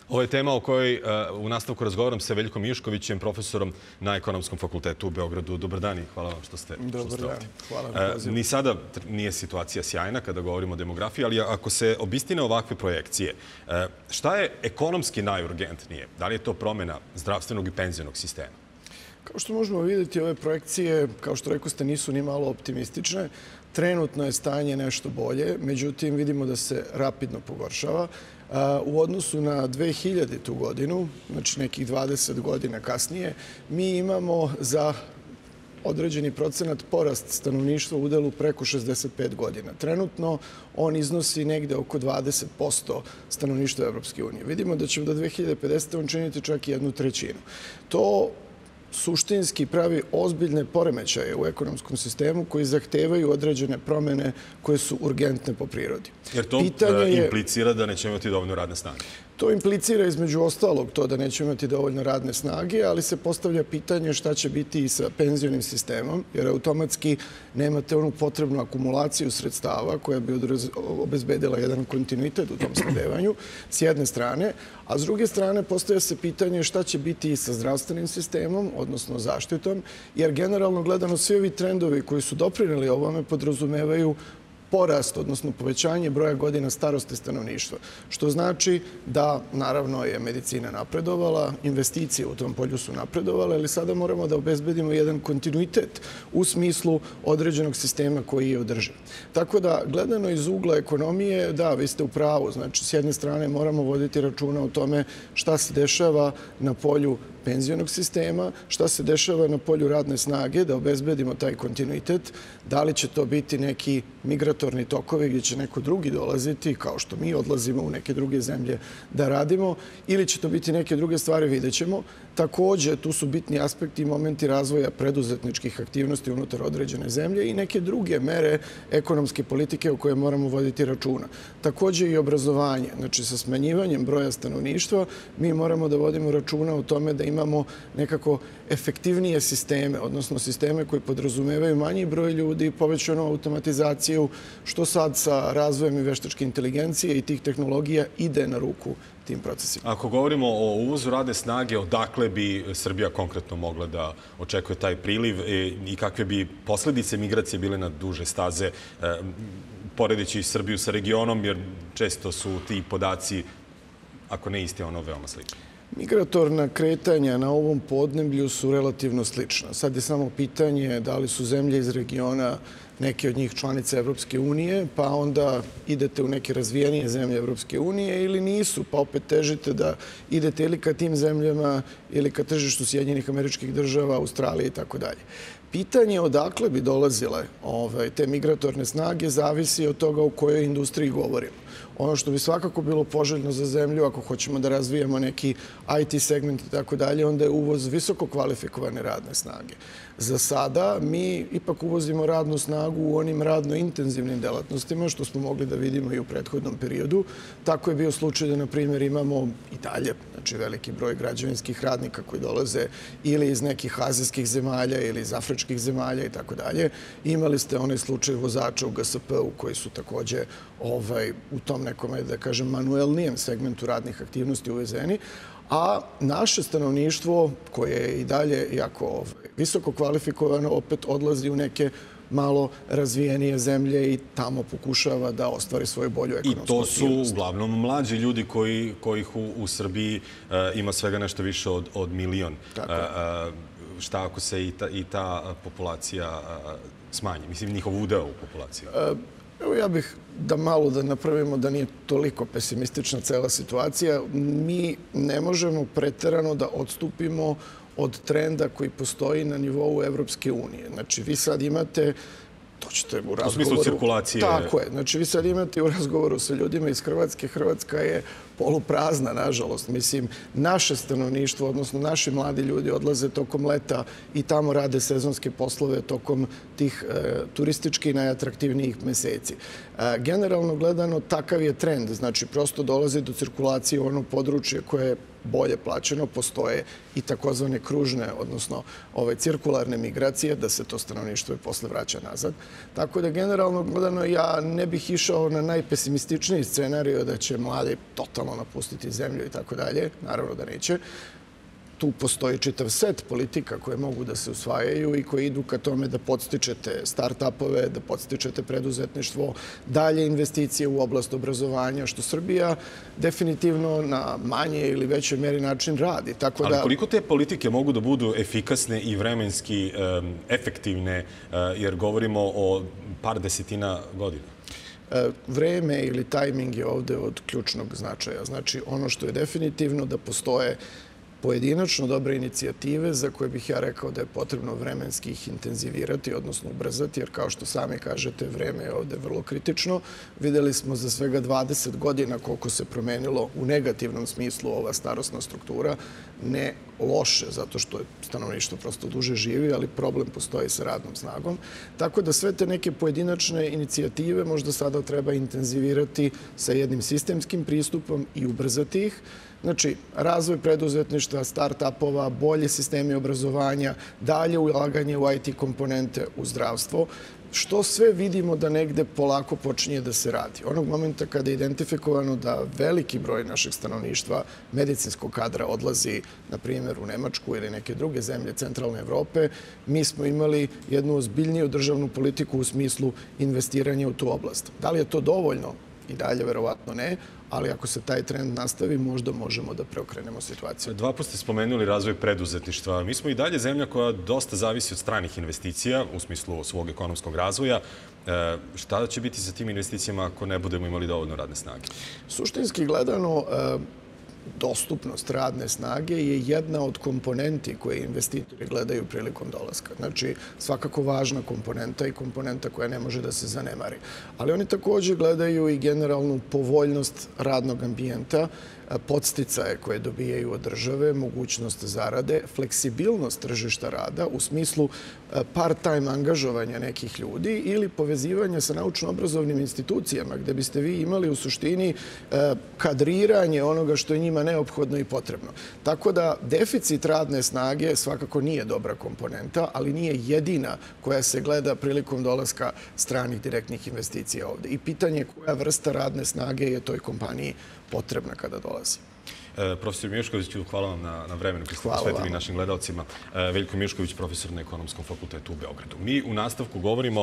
Ovo je tema o kojoj u nastavku razgovaram sa Veljkom Miškovićem, profesorom na Ekonomskom fakultetu u Beogradu. Dobar dan i hvala vam što ste ovdje. Dobar dan, hvala na pozivu. Ni sada nije situacija sjajna kada govorimo o demografiji, ali ako se obistine ovakve projekcije, šta je ekonomski najurgentnije? Da li je to promjena zdravstvenog i penzionog sistema? Kao što možemo vidjeti, ove projekcije, kao što rekao ste, nisu ni malo optimistične. Trenutno je stanje nešto bolje, međutim vidimo da se rapidno pogoršava. U odnosu na 2000. godinu, znači nekih 20 godina kasnije, mi imamo za određeni procenat porast stanovništva u udelu preko 65 godina. Trenutno on iznosi negde oko 20% stanovništva Evropske unije. Vidimo da ćemo do 2050. on činiti čak i 1/3. To suštinski pravi ozbiljne poremećaje u ekonomskom sistemu koji zahtevaju određene promjene koje su urgentne po prirodi. Jer to implicira da nećemo imati dovoljno radne snage? To implicira između ostalog to da nećemo imati dovoljno radne snage, ali se postavlja pitanje šta će biti i sa penzionim sistemom, jer automatski nemate onu potrebnu akumulaciju sredstava koja bi obezbedila jedan kontinuitet u tom snabdevanju, s jedne strane, a s druge strane postavlja se pitanje šta će biti i sa zdravstvenim sistemom, odnosno zaštitom, jer generalno gledano svi ovi trendovi koji su doprineli ovome podrazumevaju porast, odnosno povećanje broja godina starosti stanovništva. Što znači da, naravno, je medicina napredovala, investicije u tom polju su napredovale, ali sada moramo da obezbedimo jedan kontinuitet u smislu određenog sistema koji je održiv. Tako da, gledano iz ugla ekonomije, da, vi ste u pravu. Znači, s jedne strane moramo voditi računa o tome šta se dešava na polju penzionog sistema, šta se dešava na polju radne snage, da obezbedimo taj kontinuitet, da li će to biti neki migratorni tokovi gdje će neko drugi dolaziti, kao što mi odlazimo u neke druge zemlje da radimo, ili će to biti neke druge stvari, vidjet ćemo. Također, tu su bitni aspekti i momenti razvoja preduzetničkih aktivnosti unutar određene zemlje i neke druge mere ekonomske politike o koje moramo voditi računa. Također i obrazovanje. Znači, sa smanjivanjem broja stanovništva mi moramo da vodimo računa o tome da imamo nekako efektivnije sisteme, odnosno sisteme koji podrazumevaju manji broj ljudi, povećanu automatizaciju, što sad sa razvojem i veštačke inteligencije i tih tehnologija ide na ruku tim procesima. Ako govorimo o uvozu radne snage, odakle bi Srbija konkretno mogla da očekuje taj priliv i kakve bi posljedice migracije bile na duže staze, poredeći Srbiju sa regionom, jer često su ti podaci, ako ne isti, ono veoma slični. Migratorna kretanja na ovom podneblju su relativno slična. Sad je samo pitanje da li su zemlje iz regiona neke od njih članice Evropske unije, pa onda idete u neke razvijenije zemlje Evropske unije ili nisu, pa opet težite da idete ili ka tim zemljama ili ka tržištu Sjedinjenih Američkih Država, Australije i tako dalje. Pitanje odakle bi dolazile te migratorne snage zavisi od toga u kojoj industriji govorimo. Ono što bi svakako bilo poželjno za zemlju, ako hoćemo da razvijemo neki IT segment i tako dalje, onda je uvoz visoko kvalifikovane radne snage. Za sada mi ipak uvozimo radnu snagu u onim radno intenzivnim delatnostima, što smo mogli da vidimo i u prethodnom periodu. Tako je bio slučaj da, na primjer, imamo i dalje veliki broj građevinskih radnika koji dolaze ili iz nekih azijskih zemalja ili iz afričkih zemalja i tako dalje. Imali ste onaj slučaj vozača u GSP-u koji su također u tom nekom, da kažem, manuelnijem segmentu radnih aktivnosti uvezeni, a naše stanovništvo, koje je i dalje jako visoko kvalifikovano, opet odlazi u neke malo razvijenije zemlje i tamo pokušava da ostvari svoju bolju ekonomsku aktivnost. I to su uglavnom mlađi ljudi kojih u Srbiji ima svega nešto više od milion. Šta ako se i ta populacija smanji? Mislim, njihov udeo u populaciji. Evo, ja bih da malo da napravimo da nije toliko pesimistična cela situacija. Mi ne možemo preterano da odstupimo od trenda koji postoji na nivou Evropske unije. Znači, vi sad imate, to ćete u razgovoru... U smislu cirkulacije... Tako je. Znači, vi sad imate u razgovoru sa ljudima iz Hrvatske. Hrvatska je poluprazna, nažalost. Mislim, naše stanovništvo, odnosno naši mladi ljudi odlaze tokom leta i tamo rade sezonske poslove tokom tih turistički najatraktivnijih meseci. Generalno gledano, takav je trend. Znači, prosto dolazi do cirkulacije u ono područje koje je bolje plaćeno. Postoje i takozvane kružne, odnosno cirkularne migracije, da se to stanovništvo i posle vraća nazad. Tako da generalno gledano ja ne bih išao na najpesimističniji scenarij da će mladi totalno napustiti zemlju i tako dalje. Naravno da neće. Tu postoji čitav set politika koje mogu da se usvajaju i koje idu ka tome da podstičete start-upove, da podstičete preduzetništvo, dalje investicije u oblast obrazovanja, što Srbija definitivno na manje ili većoj meri način radi. Ali koliko te politike mogu da budu efikasne i vremenski efektivne, jer govorimo o par desetina godina? Vreme ili tajming je ovde od ključnog značaja. Znači, ono što je definitivno da postoje pojedinačno dobre inicijative za koje bih ja rekao da je potrebno vremenski ih intenzivirati, odnosno ubrzati, jer kao što sami kažete, vreme je ovde vrlo kritično. Videli smo za svega 20 godina koliko se promenilo u negativnom smislu ova starosna struktura. Ne loše, zato što je stanovništvo prosto duže živi, ali problem postoji sa radnom snagom. Tako da sve te neke pojedinačne inicijative možda sada treba intenzivirati sa jednim sistemskim pristupom i ubrzati ih. Znači, razvoj preduzetništva, start-upova, bolje sistemi obrazovanja, dalje ulaganje u IT komponente u zdravstvo, što sve vidimo da negde polako počinje da se radi. Onog momenta kada je identifikovano da veliki broj našeg stanovništva medicinskog kadra odlazi, na primjer, u Nemačku ili neke druge zemlje centralne Evrope, mi smo imali jednu ozbiljniju državnu politiku u smislu investiranja u tu oblast. Da li je to dovoljno? I dalje, verovatno ne, ali ako se taj trend nastavi, možda možemo da preokrenemo situaciju. Dva puta ste spomenuli razvoj preduzetništva. Mi smo i dalje zemlja koja dosta zavisi od stranih investicija u smislu svog ekonomskog razvoja. Šta će biti sa tim investicijama ako ne budemo imali dovoljno radne snage? Suštinski gledano, dostupnost radne snage je jedna od komponenti koje investitori gledaju prilikom dolaska. Znači, svakako važna komponenta i komponenta koja ne može da se zanemari. Ali oni također gledaju i generalnu povoljnost radnog ambijenta, podsticaje koje dobijaju od države, mogućnost zarade, fleksibilnost tržišta rada u smislu part-time angažovanja nekih ljudi ili povezivanja sa naučno-obrazovnim institucijama gde biste vi imali u suštini kadriranje onoga što je njima neophodno i potrebno. Tako da deficit radne snage svakako nije dobra komponenta, ali nije jedina koja se gleda prilikom dolaska stranih direktnih investicija ovde. I pitanje koja vrsta radne snage je toj kompaniji potrebna kada dolazi. Profesor Miškoviću, hvala vam na vremenu koji ste posvetili našim gledalcima. Veljko Mišković, profesor na Ekonomskom fakultetu u Beogradu. Mi u nastavku govorimo